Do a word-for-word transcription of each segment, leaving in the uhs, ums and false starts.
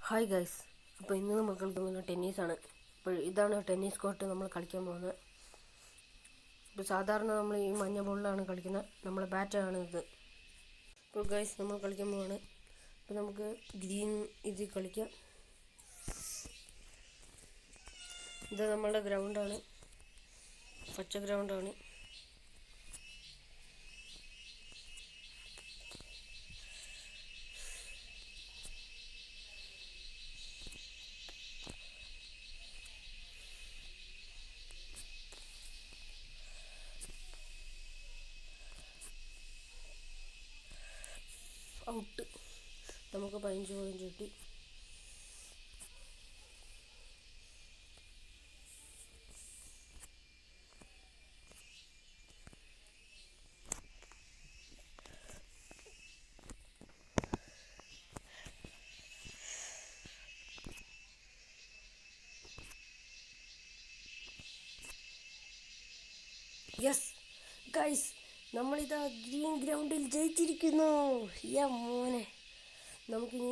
Hi guys, അപ്പോൾ ഇന്ന് നമ്മൾ കളിക്കുന്നത് ടെന്നീസാണ്. അപ്പോൾ ഇതാണ് ടെന്നീസ് കോർട്ട് നമ്മൾ കളിക്കാൻ പോകുന്നത്. ഇപ്പോൾ സാധാരണ നമ്മൾ ഈ മഞ്ഞ ബോളിലാണ് കളിക്കുന്നത്. നമ്മുടെ ബാറ്റാണ് ഇത്. ഇപ്പോൾ ഗൈസ് നമ്മൾ കളിക്കാൻ പോവാണ്. അപ്പോൾ നമുക്ക് ഗ്രീൻ ഇതിൽ കളിക്കാം. ഇത് നമ്മളുടെ ഗ്രൗണ്ടാണ്, പച്ച ഗ്രൗണ്ടാണ്. ഔട്ട്. നമുക്ക് പതിനഞ്ച് പോയിന്റ് കിട്ടി. യെസ് ഗൈസ്, നമ്മളിതാ ഗ്രീൻ ഗ്രൗണ്ടിൽ ജയിച്ചിരിക്കുന്നു. യാ മോനെ, നമുക്കിനി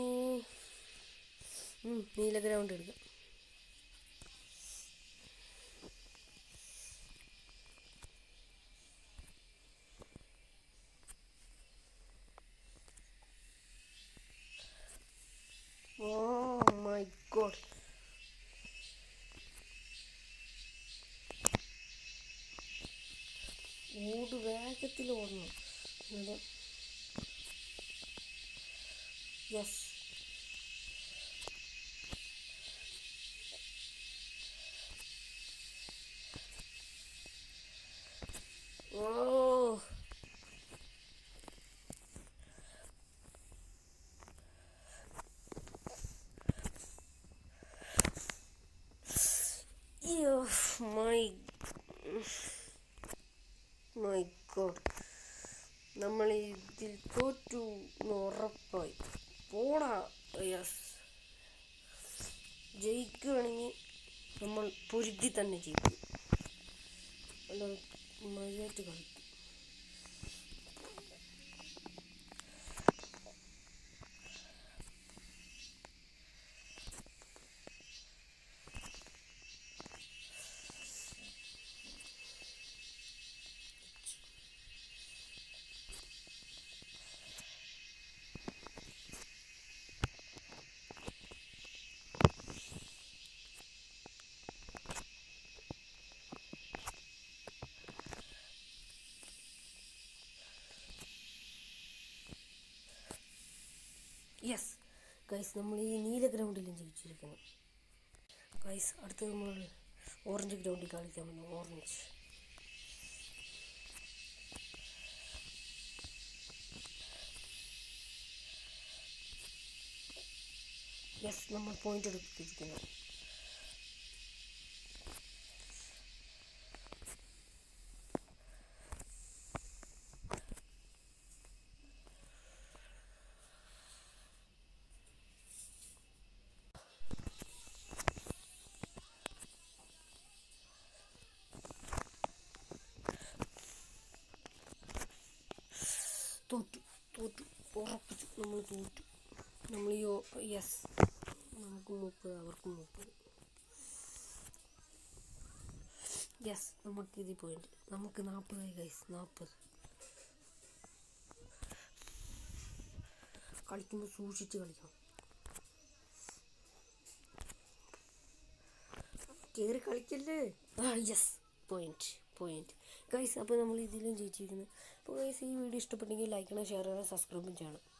നീല ഗ്രൗണ്ട് എടുക്കാം. ഓ മൈ ഗോഡ്, ഓട് വേഗത്തിൽ ഓടണം. Yes, oh my my god, നമ്മൾ ഇതിൽ തോറ്റു എന്ന് ഉറപ്പായി. പോടാ. യെസ്, ജയിക്കുകയാണെങ്കിൽ നമ്മൾ പൊരുതി തന്നെ ജയിക്കും. അല്ല, മര്യാദ കളിക്കും. യെസ് ഗൈസ്, നമ്മൾ ഈ നീല ഗ്രൗണ്ടിലും ജയിച്ചിരിക്കുന്നു. ഗൈസ്, അടുത്ത് നമ്മൾ ഓറഞ്ച് ഗ്രൗണ്ടിൽ കളിക്കാൻ വന്നു. ഓറഞ്ച്. യെസ്, നമ്മൾ പോയിന്റ് എടുത്തിരിക്കുന്നു. തോറ്റു തോറ്റു ഉറപ്പിച്ചു. നമ്മൾ തോറ്റു. നമ്മൾ യോ യെസ്, നമുക്ക് മുപ്പത്, അവർക്ക് മുപ്പത്. യെസ്, നമുക്ക് ഇത് പോയിന്റ്. നമുക്ക് നാൽപ്പതായി ഗൈസ്, നാൽപ്പത്. കളിക്കുമ്പോൾ സൂക്ഷിച്ച് കളിക്കണം. കയറി കളിക്കല്ലേ. ആ യെസ്, പോയിന്റ് പോയിന്റ് ഗൈസ്. അപ്പോൾ നമ്മൾ ഇതിലും ജയിച്ചിരിക്കുന്നു. അപ്പോൾ ഗൈസ്, ഈ വീഡിയോ ഇഷ്ടപ്പെട്ടെങ്കിൽ ലൈക്ക് ചെയ്യണം, ഷെയർ ചെയ്യണം, സബ്സ്ക്രൈബും ചെയ്യണം.